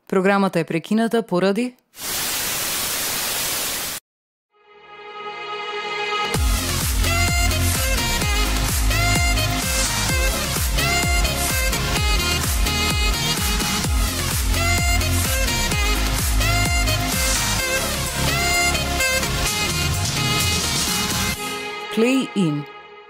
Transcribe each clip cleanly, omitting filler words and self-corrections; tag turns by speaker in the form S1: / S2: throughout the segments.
S1: Програмата е прекината поради Play In.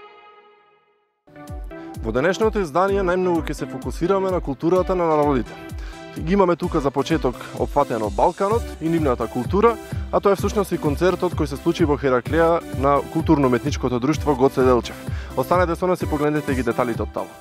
S2: Во денешното издание најмногу ќе се фокусираме на културата на народите. Ги имаме тука за почеток опфатено Балканот и нивната култура, а тоа е всушност и концертот кој се случи во Хераклеја на културно-уметничкото друштво Гоце Делчев. Останете со нас и погледнете ги деталите од таму.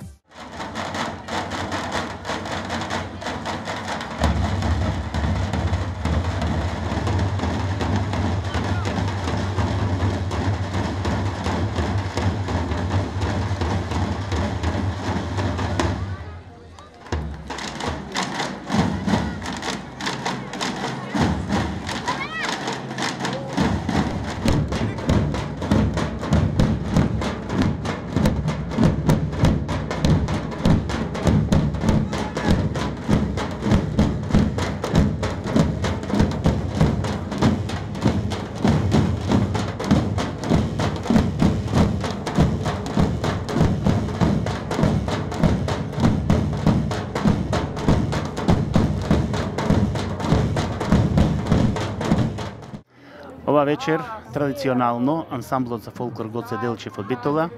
S3: Ова вечер, традиционално, ансамблот за фолклор Гоце Делчев од Битола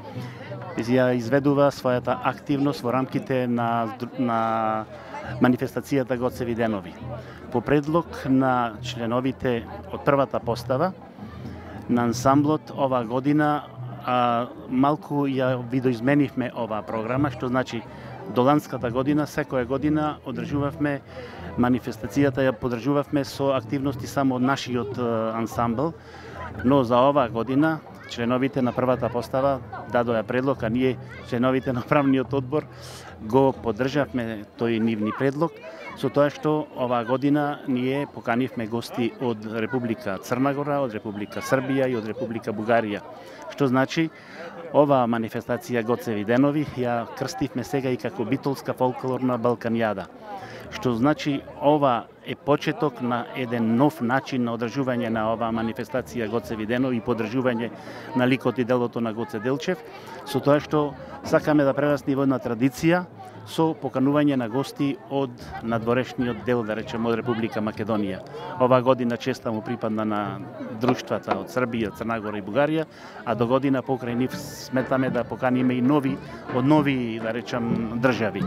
S3: ја изведува својата активност во рамките на манифестацијата Гоцеви денови. По предлог на членовите од првата постава на ансамблот ова година малку ја видоизменивме оваа програма, што значи до ланската година, секоја година одржувавме манифестацијата, ја подржувавме со активности само од нашиот ансамбл, но за оваа година членовите на првата постава дадоа предлог, а ние, членовите на правниот одбор, го поддржавме тој нивни предлог, со тоа што оваа година ние поканивме гости од Република Црна Гора, од Република Србија и од Република Бугарија. Што значи, оваа манифестација Гоцеви денови ја крстивме сега и како битолска фолклорна Балканијада. Што значи, ова е почеток на еден нов начин на одржување на оваа манифестација Гоцеви денови и подржување на ликот и делото на Гоце Делчев, со тоа што сакаме да прерасне во една традиција со поканување на гости од надворешниот дел, да речеме, од Република Македонија. Оваа година честа му припадна на друштвата од Србија, Црна Гора и Бугарија, а до година покрај нив сметаме да поканиме и нови, да речем, држави.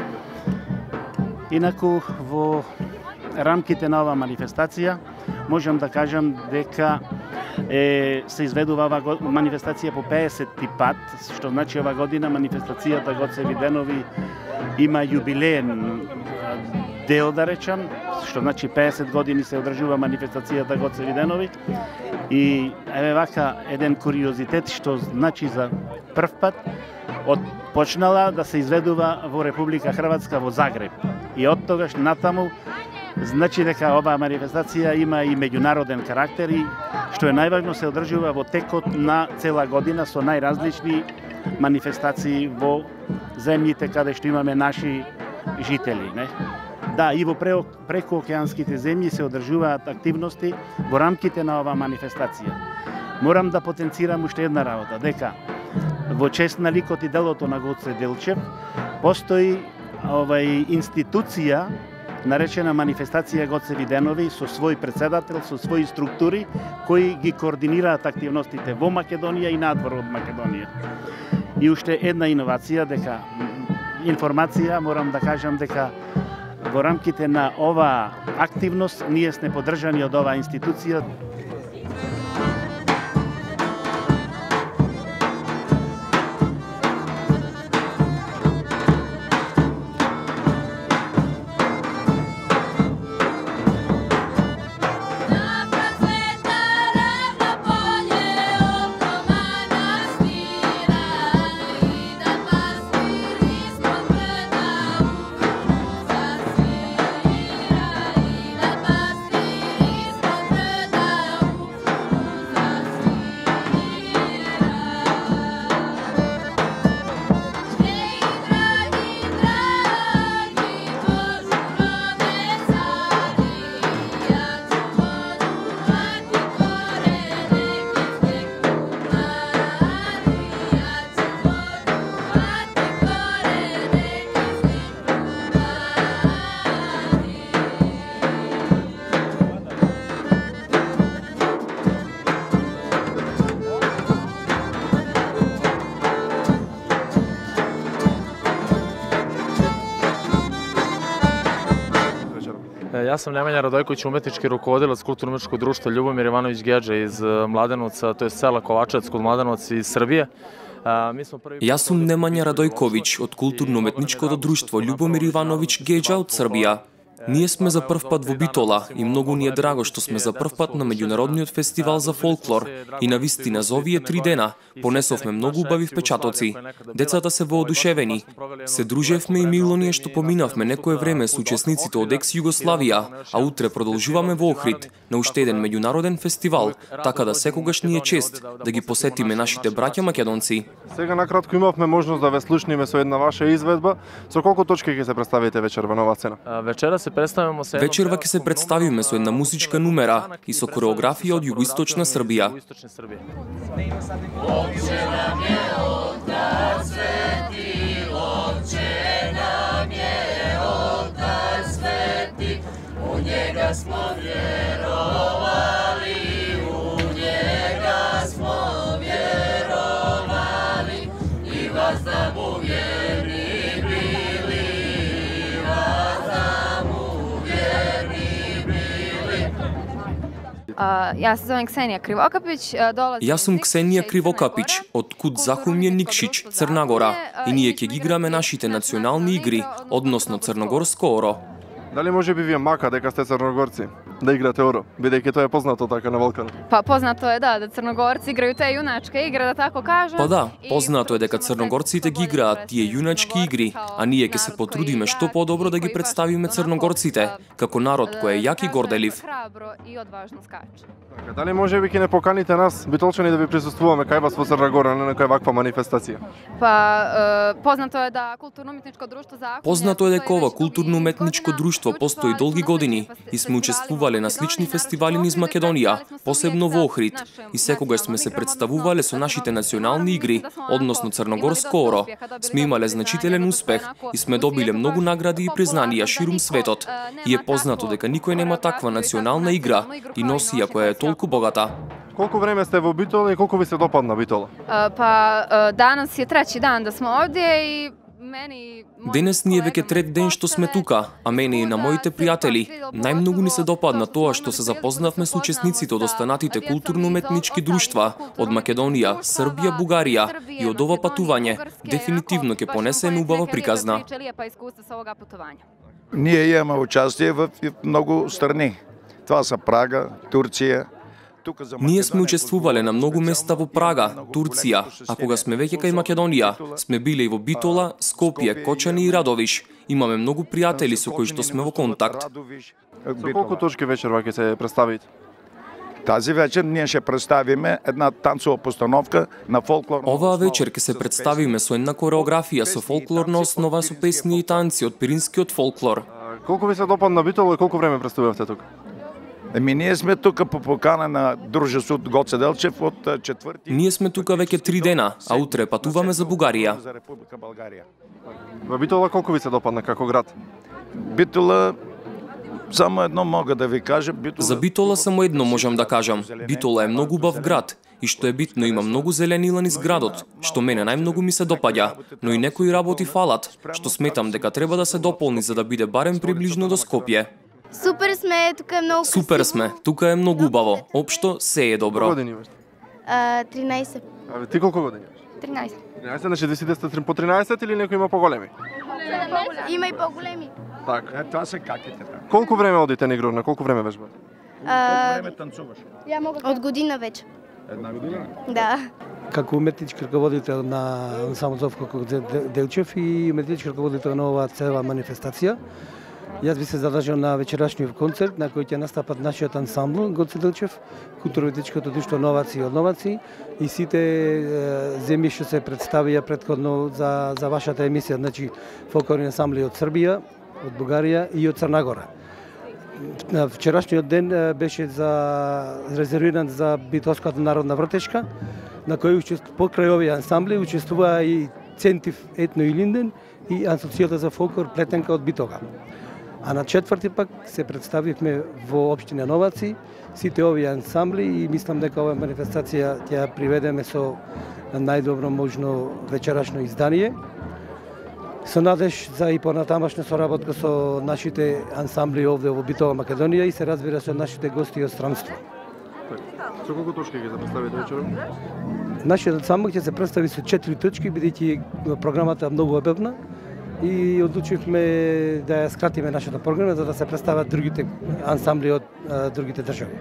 S3: Инаку, во рамките на оваа манифестација, можам да кажам дека се изведува оваа манифестација по 50-ти пат, што значи ова година манифестацијата Гоцеви денови има јубилеен дел, да речам, што значи 50 години се одржува манифестацијата Гоцеви денови. И еве вака еден куриозитет, што значи за прв пат почнала да се изведува во Република Хрватска во Загреб. И од тогаш натаму значи дека оваа манифестација има и меѓународен карактер и што е најважно се одржува во текот на цела година со најразлични манифестации во земјите каде што имаме наши жители, не? Да, и во прекоокеанските земји се одржуваат активности во рамките на оваа манифестација. Морам да потенцирам уште една работа, дека во чест на ликот и делото на Гоце Делчев постои институција наречена манифестација Гоцеви денови со свој председател, со своји структури кои ги координираат активностите во Македонија и надвор од Македонија. И уште една иновација, дека информација, морам да кажам дека во рамките на оваа активност ние сме поддржани од оваа институција.
S4: Ja sam Nemanja Radojković, umetnički rukovodilac Kulturno-umetničkog društva Ljubomir Ivanović Gedža iz Mladenovca, to je sela Kovačevac kod Mladenovca iz Srbije.
S5: Јас сум Немања Радојковиќ од Културно-уметничкото друштво Љубомир Ивановиќ Геџа од Србија. Ние сме за прв пат во Битола и многу ни е драго што сме за прв пат на меѓународниот фестивал за фолклор и на вистина за овие 3 дена понесовме многу убави впечатоци. Децата се воодушевени. Се дружевме и мило ние што поминавме некое време со учесниците од екс Југославија, а утре продолжуваме во Охрид на уште еден меѓународен фестивал, така да секогаш ни е чест да ги посетиме нашите браќа македонци.
S2: Сега накратко имавме можност да ве слушнеме со една ваша изведба. Со колку точки ќе се представите вечер во Нова Сцена?
S5: Вечерва ќе се представиме со една музичка нумера и со кореографија од југоисточна Србија.
S6: Ja se zovem Ksenija Krivokapić.
S5: Јас сум Ксенија Кривокапиć од Кут Захумје Никшиć, Црна Гора, и ние ќе ги играме нашите национални игри, односно црногорско оро.
S2: Дали може би вие мака дека сте црногорци да играте оро, бидејќи тоа е познато така на Балканот?
S6: Pa poznato je da Crnogorci igraju te junačke igre, da tako kažem.
S5: Па да, познато е дека црногорците ги играат тие јуначки игри, а ние ќе се потрудиме што подобро да ги представиме црногорците, како народ кој е јак и горделив.
S2: Така, дали може би ќе не поканите нас, битолчани, да ви присуствуваме кај вас во Црна Гора на некоја ваква манифестација?
S6: Pa poznato je da Kulturno-umetničko društvo Zahumlje...
S5: Познато е дека ова културно-уметничко друштво постои долги години и сме учествувале на слични фестивали низ Македонија, посебно во Охрид, и секогаш сме се представувале со нашите национални игри, односно црногорско оро. Сме имале значителен успех и сме добиле многу награди и признанија ширум светот. И е познато дека никој нема таква национална игра и носија која е толку богата.
S2: Колку време сте во Битола и колку ви се допадна Битола?
S6: Pa danas je treći dan da smo ovdje i
S5: Денес ни е веќе трет ден што сме тука, а мене и на моите пријатели најмногу ни се допадна тоа што се запознавме со учесниците од останатите културно-уметнички друштва од Македонија, Србија, Бугарија и од ова патување дефинитивно ќе понесеме убава приказна.
S7: Ние имаме участие в многу страни. Това са Прага, Турција.
S5: Ние сме учествувале на многу места во Прага, Турција, а кога сме веќе кај Македонија, сме биле и во Битола, Скопје, Кочани и Радовиш. Имаме многу пријатели со кои што сме во контакт.
S2: Со колку точки вечерва ќе се представите?
S7: Тази вечер ние ќе представиме една танцова постановка на фолклорна.
S5: Оваа вечер ќе се представиме со една кореографија со фолклорна основа со песни и танци од пиринскиот фолклор.
S2: Колку ви се допадна Битола и колку време представувате тука?
S7: Ние сме тука по покана на дружеството Гоце Делчев од 4.
S5: Ние сме тука веќе 3 дена, а утре патуваме за Бугарија.
S2: Во Битола колку ви се допадна како град?
S7: Битола само едно мога да ви кажам.
S5: За Битола само едно можам да кажам. Битола е многу убав град и што е битно има многу зеленила низ градот, што мене најмногу ми се допаѓа, но и некои работи фалат, што сметам дека треба да се дополни за да биде барем приближно до Скопје.
S8: Супер сме, тука е многу
S5: Супер сме, тука е многу убаво. Општо се е добро.
S2: Колку години имаш?
S8: 13.
S2: А ти колку години имаш?
S8: 13.
S2: 13, значи да сите сте по 13 или некој има поголеми?
S8: Има и по-големи.
S2: Така.
S7: Това се каките.
S2: Колку време одите на игрор, на колку време вежбате?
S7: Колку време танцуваш?
S8: Од година вече.
S7: Една година?
S8: Да.
S9: Како уметнички раководител на ансамбл Зовко Делчев и уметнички раководител на оваа цела манифестација, јас би се задржал на вечерашниот концерт на кој ќе настапат нашиот ансамбл Гоце Делчев, Културно-уметничкото друштво Новаци од Новаци и сите земји што се представија претходно за вашата емисија, значи фолклорни ансамбли од Србија, од Бугарија и од Црна Гора. Вчерашниот ден беше резервиран за Битолската народна вртешка, на кој покрај овие ансамбли учествуваа и Центив Етно и Линден и Асоцијата за фолклор Плетенка од Битола. А на четврти пак се представивме во општина Новаци, сите овие ансамбли и мислам дека оваа манифестација ќе приведеме со најдобро можно вечерашно издание. Со надеж за и понатамашна соработка со нашите ансамбли овде во Битола, Македонија и се разбира со нашите гости од странство.
S2: Со колку точки ќе се представите вечером?
S9: Нашиот ансамбл ќе се представи со 4 точки, бидејќи програмата е многу обемна и одлучивме да ја скратиме нашата програма за да се представат другите ансамбли од другите држави.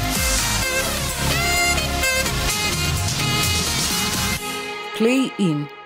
S1: Play in.